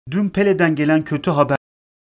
Dün Pele'den gelen kötü haber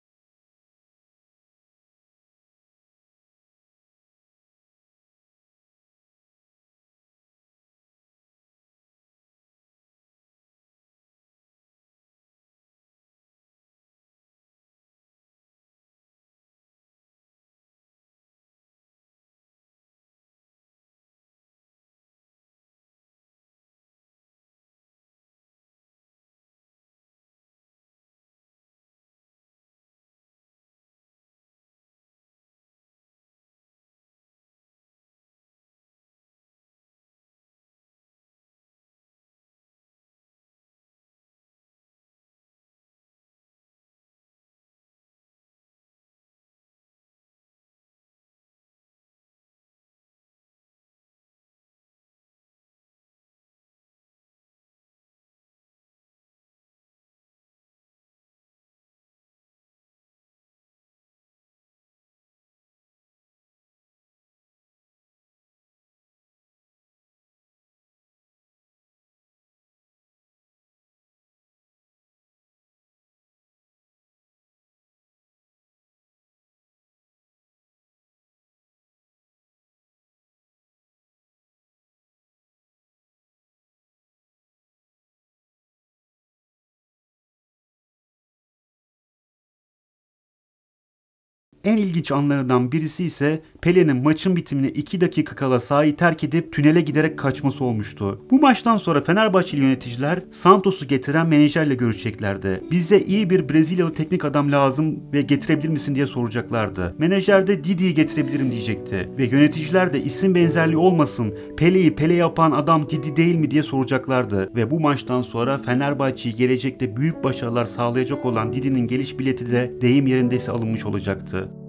En ilginç anlarından birisi ise Pele'nin maçın bitimine 2 dakika kala sahayı terk edip tünele giderek kaçması olmuştu. Bu maçtan sonra Fenerbahçeli yöneticiler Santos'u getiren menajerle görüşeceklerdi. Bize iyi bir Brezilyalı teknik adam lazım ve getirebilir misin diye soracaklardı. Menajer de Didi'yi getirebilirim diyecekti. Ve yöneticiler de isim benzerliği olmasın, Pele'yi Pele yapan adam Didi değil mi diye soracaklardı. Ve bu maçtan sonra Fenerbahçe'yi gelecekte büyük başarılar sağlayacak olan Didi'nin geliş bileti de deyim yerindeyse alınmış olacaktı.